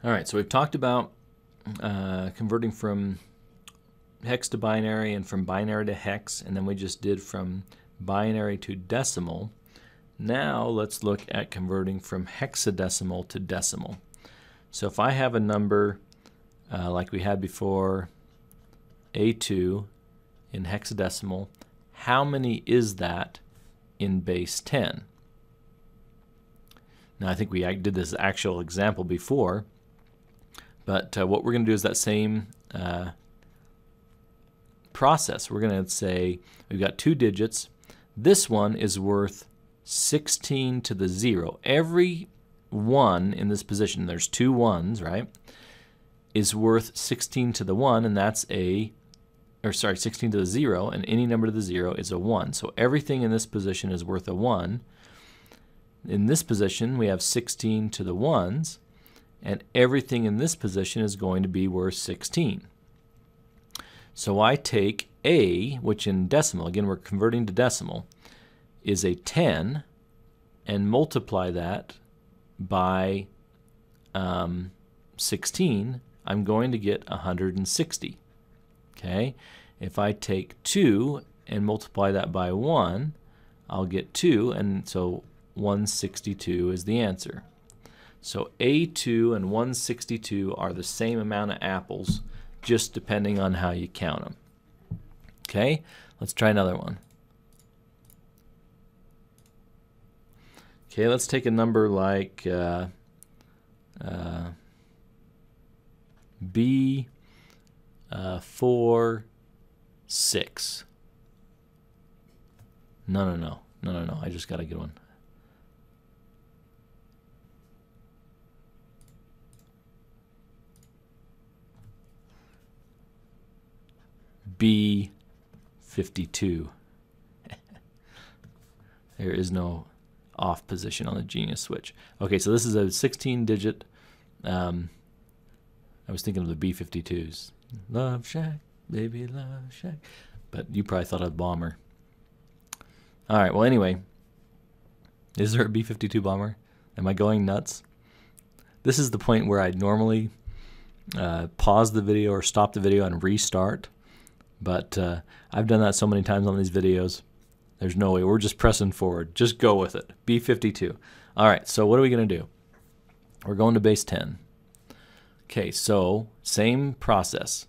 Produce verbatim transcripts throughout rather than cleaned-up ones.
All right, so we've talked about uh, converting from hex to binary and from binary to hex, and then we just did from binary to decimal. Now let's look at converting from hexadecimal to decimal. So if I have a number uh, like we had before, A two in hexadecimal, how many is that in base ten? Now I think we did this actual example before, but uh, what we're going to do is that same uh, process. We're going to say we've got two digits. This one is worth sixteen to the zero. Every one in this position, there's two ones, right, is worth sixteen to the one, and that's a, or sorry, sixteen to the zero, and any number to the zero is a one. So everything in this position is worth a one. In this position, we have sixteen to the ones, and everything in this position is going to be worth sixteen. So I take A, which in decimal, again we're converting to decimal, is a ten, and multiply that by um, sixteen, I'm going to get one hundred sixty. Okay? If I take two and multiply that by one, I'll get two, and so one hundred sixty-two is the answer. So A two and one hundred sixty-two are the same amount of apples, just depending on how you count them. Okay? Let's try another one. Okay, let's take a number like uh, uh, B uh, four six. No, no, no, no, no, no. I just got a good one. B fifty-two. There is no off position on the Genius switch. Okay, so this is a sixteen digit. Um, I was thinking of the B fifty-twos. Love Shack, baby, love Shack. But you probably thought of Bomber. All right, well, anyway, is there a B fifty-two Bomber? Am I going nuts? This is the point where I normally uh, pause the video or stop the video and restart. But uh, I've done that so many times on these videos. There's no way. We're just pressing forward. Just go with it. B fifty-two. All right, so what are we going to do? We're going to base ten. Okay, so same process.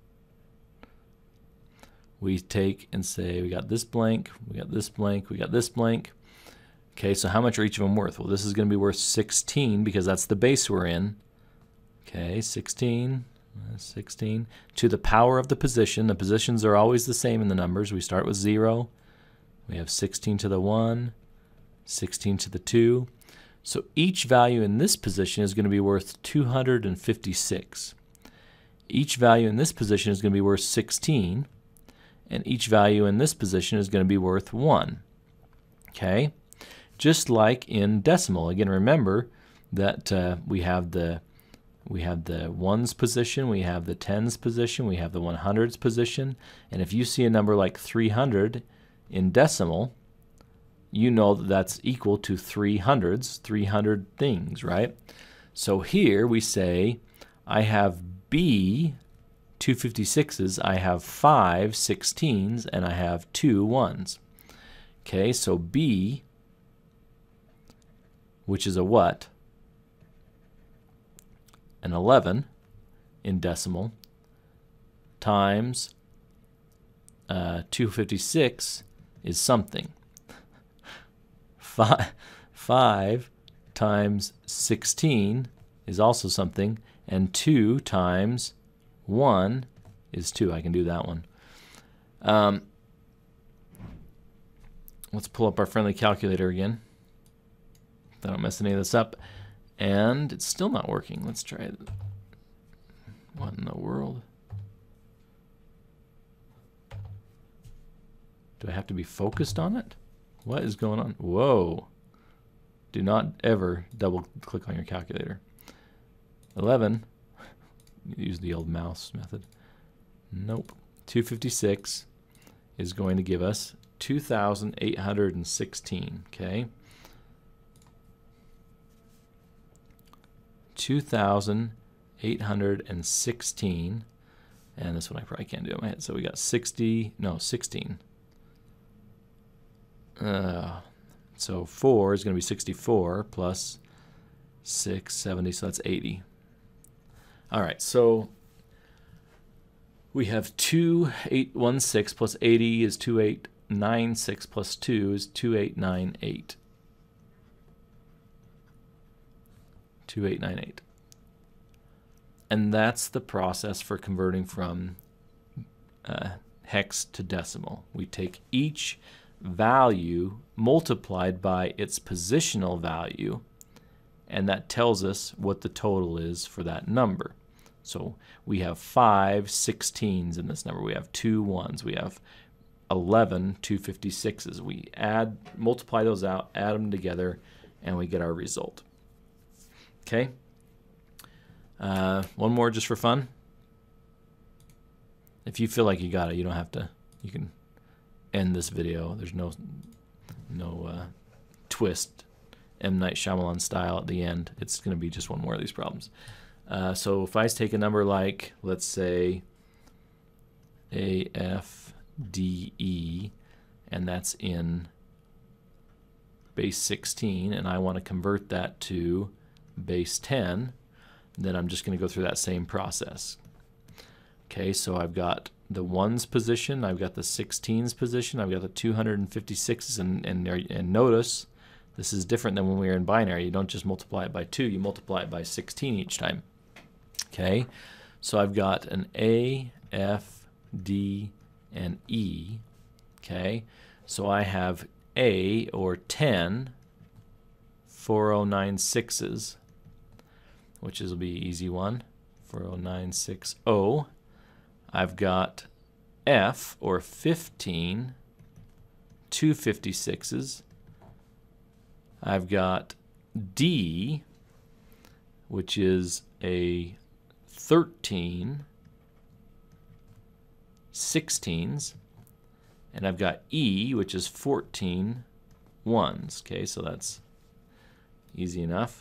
We take and say we got this blank, we got this blank, we got this blank. Okay, so how much are each of them worth? Well, this is going to be worth sixteen because that's the base we're in. Okay, sixteen. sixteen to the power of the position. The positions are always the same in the numbers. We start with zero. We have sixteen to the one, sixteen to the two. So each value in this position is going to be worth two hundred fifty-six. Each value in this position is going to be worth sixteen, and each value in this position is going to be worth one. Okay? Just like in decimal. Again, remember that uh, we have the We have the ones position, we have the tens position, we have the one hundreds position, and if you see a number like three hundred in decimal, you know that that's equal to three hundreds, three hundred things, right? So here we say I have B two fifty-sixes, I have five sixteens, and I have two ones. Okay, so B, which is a what? An eleven in decimal times uh, two fifty-six is something. Five, five times sixteen is also something, and two times one is two. I can do that one. Um, let's pull up our friendly calculator again. I don't mess any of this up. And it's still not working. Let's try it. What in the world? Do I have to be focused on it? What is going on? Whoa. Do not ever double click on your calculator. eleven. Use the old mouse method. Nope. two fifty-six is going to give us two thousand eight hundred sixteen. Okay. two thousand eight hundred sixteen, and this one I probably can't do in my head, so we got sixty, no, sixteen. Uh, so four is going to be sixty-four plus six, seventy, so that's eighty. All right, so we have two eight one six plus eighty is two eight nine six plus two is two eight nine eight. two eight nine eight. And that's the process for converting from uh, hex to decimal. We take each value multiplied by its positional value, and that tells us what the total is for that number. So we have five sixteens in this number. We have two ones. We have eleven two fifty-sixes. We add, multiply those out, add them together, and we get our result. Okay. Uh, one more just for fun. If you feel like you got it, you don't have to. You can end this video. There's no no uh, twist, M. Night Shyamalan style at the end. It's going to be just one more of these problems. Uh, so if I take a number like, let's say, A F D E, and that's in base sixteen, and I want to convert that to base ten, then I'm just going to go through that same process. Okay, so I've got the ones position, I've got the sixteens position, I've got the two hundred fifty-sixes, and, and, and notice this is different than when we were in binary. You don't just multiply it by two, you multiply it by sixteen each time. Okay, so I've got an A, F, D, and E. Okay, so I have A, or ten, four oh nine sixes, which is will be an easy one, four oh nine sixty. I've got F, or fifteen, two fifty-sixes. I've got D, which is a thirteen sixteens, and I've got E, which is fourteen ones. Okay, so that's easy enough.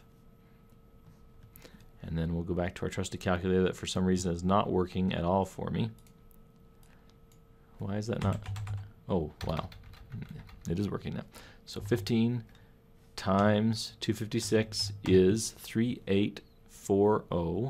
And then we'll go back to our trusty calculator that for some reason is not working at all for me. Why is that not? Oh, wow. It is working now. So fifteen times two fifty-six is three eight four zero.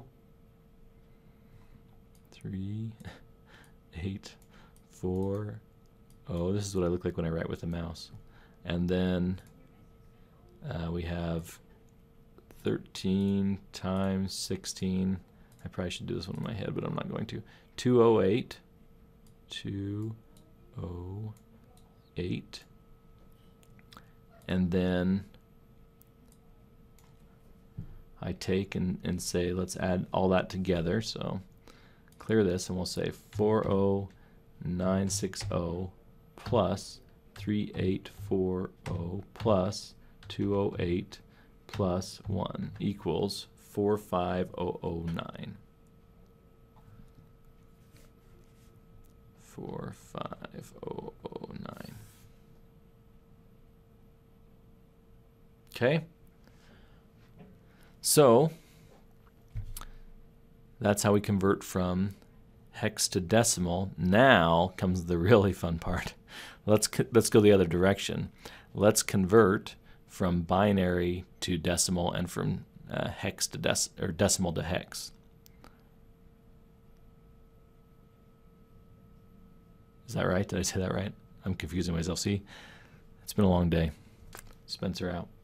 three eight four zero. This is what I look like when I write with a mouse. And then uh, we have thirteen times sixteen. I probably should do this one in my head, but I'm not going to. two oh eight. two oh eight. And then I take and, and say, let's add all that together. So clear this, and we'll say four oh nine sixty plus three eight four zero plus two oh eight plus one equals four five zero zero nine. four five zero zero nine. Okay. So that's how we convert from hex to decimal. Now comes the really fun part. Let's let's go the other direction. Let's convert from binary to decimal and from uh, hex to dec or decimal to hex. Is that right? Did I say that right? I'm confusing myself. See, it's been a long day. Spencer out.